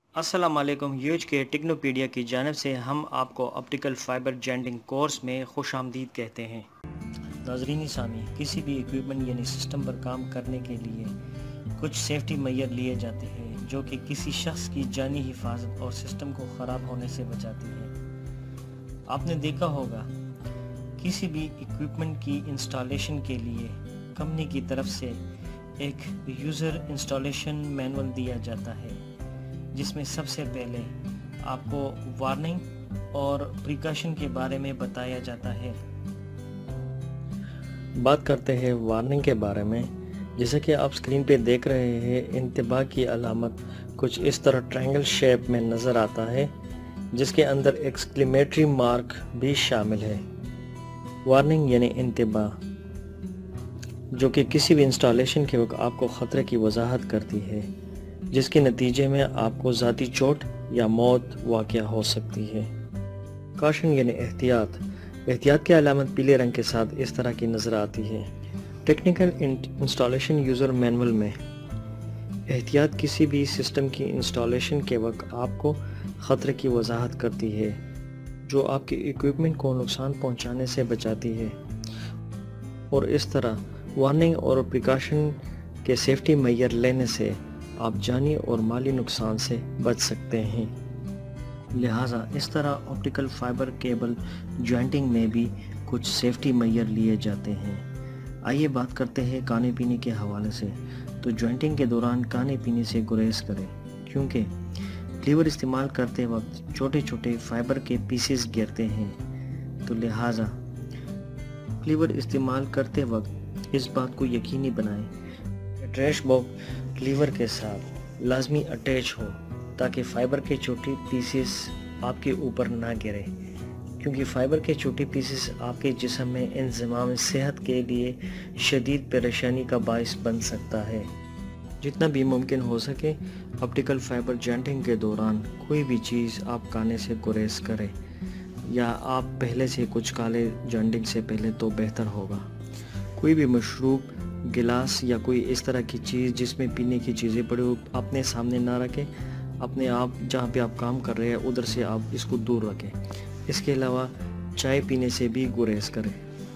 अस्सलाम वालेकुम। यूज के टेक्नोपीडिया की जानिब से हम आपको ऑप्टिकल फाइबर जेंडिंग कोर्स में खुशामदीद कहते हैं। नाज़रीन सामी, किसी भी इक्विपमेंट यानी सिस्टम पर काम करने के लिए कुछ सेफ्टी मेजर लिए जाते हैं जो कि किसी शख्स की जानी हिफाजत और सिस्टम को ख़राब होने से बचाती है। आपने देखा होगा किसी भी इक्विपमेंट की इंस्टॉलेशन के लिए कंपनी की तरफ से एक यूज़र इंस्टॉलेशन मैनुअल दिया जाता है जिसमें सबसे पहले आपको वार्निंग और प्रिकॉशन के बारे में बताया जाता है। बात करते हैं वार्निंग के बारे में। जैसे कि आप स्क्रीन पे देख रहे हैं, इंतबाह की अलामत कुछ इस तरह ट्रायंगल शेप में नज़र आता है जिसके अंदर एक्सक्लेमेटरी मार्क भी शामिल है। वार्निंग यानी इंतबाह जो कि किसी भी इंस्टॉलेशन के वक्त आपको ख़तरे की वजाहत करती है जिसके नतीजे में आपको ज़ाती चोट या मौत वाक़या हो सकती है। कॉशन यानी एहतियात। एहतियात की अलामत पीले रंग के साथ इस तरह की नज़र आती है। टेक्निकल इंस्टॉलेशन यूज़र मैनुअल में एहतियात किसी भी सिस्टम की इंस्टॉलेशन के वक्त आपको ख़तरे की वजाहत करती है जो आपके इक्विपमेंट को नुकसान पहुंचाने से बचाती है, और इस तरह वार्निंग और प्रिकॉशन के सेफ्टी मेजर लेने से आप जानी और माली नुकसान से बच सकते हैं। लिहाजा इस तरह ऑप्टिकल फाइबर केबल जॉइंटिंग में भी कुछ सेफ्टी मेजर लिए जाते हैं। आइए बात करते हैं खाने पीने के हवाले से। तो जॉइंटिंग के दौरान खाने पीने से गुरेज करें क्योंकि लीवर इस्तेमाल करते वक्त छोटे छोटे फाइबर के पीसेस गिरते हैं। तो लिहाजा लीवर इस्तेमाल करते वक्त इस बात को यकीनी बनाएं ट्रैश बॉक्स लीवर के साथ लाजमी अटैच हो ताकि फाइबर के छोटे पीसेस आपके ऊपर ना गिरे, क्योंकि फाइबर के छोटे पीसेस आपके जिस्म में इंतज़ाम सेहत के लिए शदीद परेशानी का बायस बन सकता है। जितना भी मुमकिन हो सके ऑप्टिकल फाइबर जॉइंटिंग के दौरान कोई भी चीज़ आप खाने से गुरेज करें, या आप पहले से कुछ काले जॉइंटिंग से पहले तो बेहतर होगा। कोई भी मशरूब, गिलास या कोई इस तरह की चीज़ जिसमें पीने की चीज़ें पड़ी हो अपने सामने ना रखें। अपने आप जहाँ पे आप काम कर रहे हैं उधर से आप इसको दूर रखें। इसके अलावा चाय पीने से भी गुरेज करें।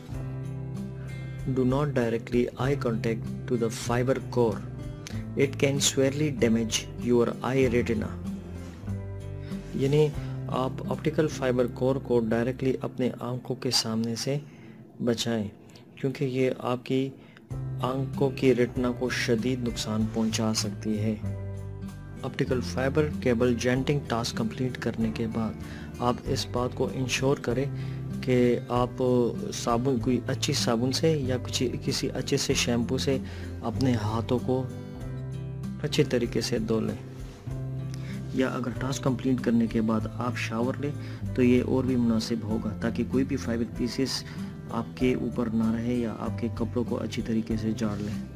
Do not directly eye contact to the fibre core, it can severely damage your eye retina. यानी आप ऑप्टिकल फाइबर कोर को डायरेक्टली अपने आंखों के सामने से बचाएं क्योंकि ये आपकी आंखों की रेटिना को शदीद नुकसान पहुंचा सकती है। Optical fibre cable jointing task complete करने के बाद आप इस बात को इंश्योर करें कि आप साबुन, कोई अच्छी साबुन से या किसी अच्छे से शैम्पू से अपने हाथों को अच्छे तरीके से धो लें, या अगर टास्क कंप्लीट करने के बाद आप शावर लें तो ये और भी मुनासिब होगा ताकि कोई भी फाइबर पीसेस आपके ऊपर ना रहे या आपके कपड़ों को अच्छी तरीके से झाड़ लें।